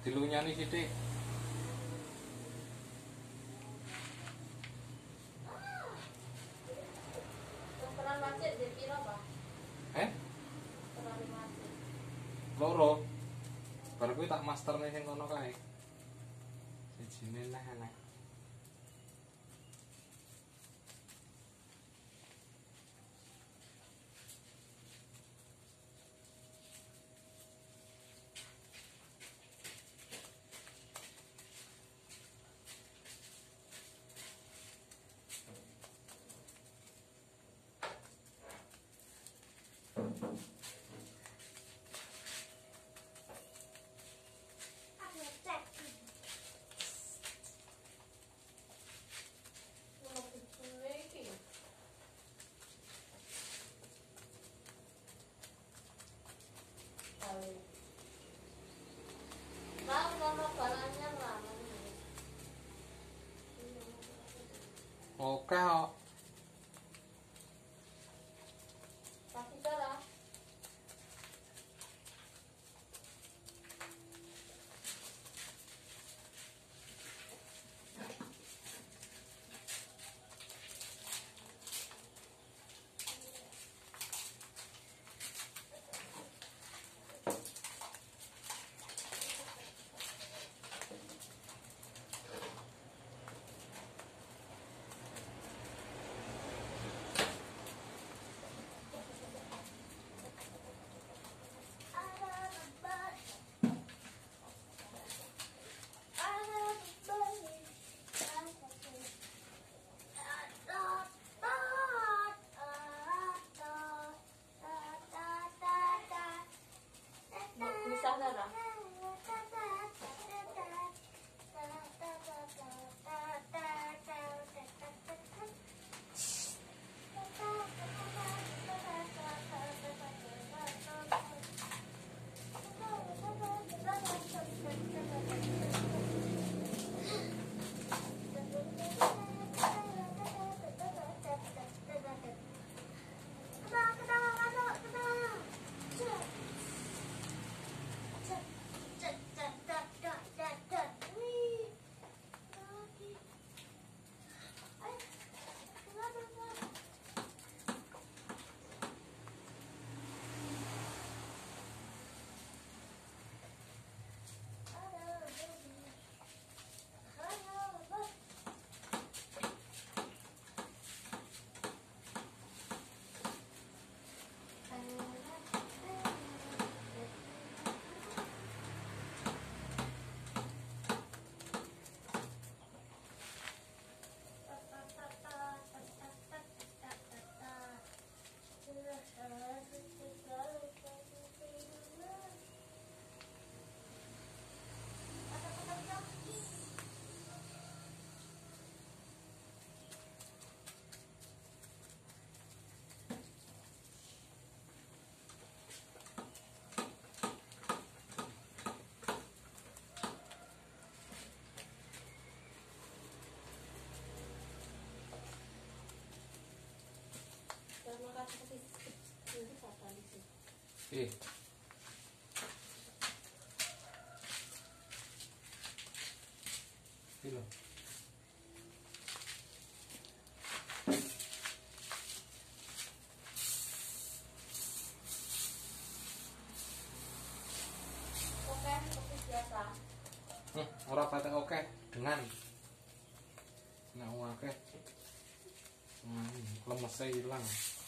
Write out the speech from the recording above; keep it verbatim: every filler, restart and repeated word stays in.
dilunyani sithik. Ukuran masjid di piro, Pak? Eh? Ukuran masjid. Loro. Bar kuwi tak masterne sing kono kae. Sijine neh enek. Nah, nomor barangnya lah. Oke kok. Kasih darah. Bisa darah. Terima kasih. Ini kata di sini. Ih. Iki lho. Oke, seperti biasa. Hmm, ora patek oke dengan nek oke. Hmm, lemesnya hilang.